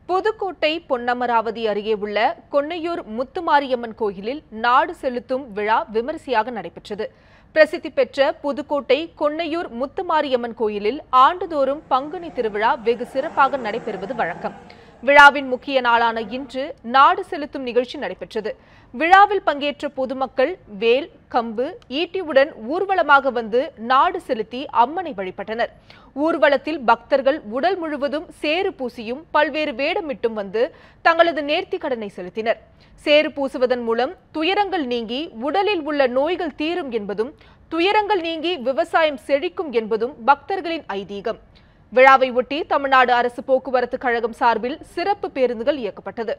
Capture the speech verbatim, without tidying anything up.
புதுக்கோட்டை பொன்னமராவதி அருகே உள்ள கொன்னையூர் முத்துமாரியம்மன் கோயிலில் நாடு செலுத்தும் விழா விமரிசையாக நடைபெற்றது. பிரசித்தி பெற்ற புதுக்கோட்டை கொன்னையூர் முத்துமாரியம்மன் கோயிலில் ஆண்டுதோறும் பங்குனி திருவிழா வெகு சிறப்பாக நடைபெறுவது வழக்கம். விழாவின் முக்கிய நாளான இன்று நாடு செலுத்தும் நிகழ்ச்சி நடைபெற்றது. விழாவில் பங்கேற்ற பொதுமக்கள் வேல், கம்பு, ஈட்டியுடன் ஊர்வலமாக வந்து நாடு செலுத்தி அம்மனை வழிபட்டனர். ஊர்வலத்தில் பக்தர்கள் உடல் முழுவதும் சேறு பூசியும் பல்வேறு வேடமிட்டும் வந்து தங்களது நேர்த்தி கடனை செலுத்தினர். சேறு பூசுவதன் மூலம் துயரங்கள் நீங்கி உடலில் உள்ள நோய்கள் தீரும் என்பதும், துயரங்கள் நீங்கி விவசாயம் செழிக்கும் என்பதும் பக்தர்களின் ஐதீகம். விழாவை ஒட்டி தமிழ்நாடு அரசு போக்குவரத்து கழகம் சார்பில் சிறப்பு பேருந்துகள் இயக்கப்பட்டது.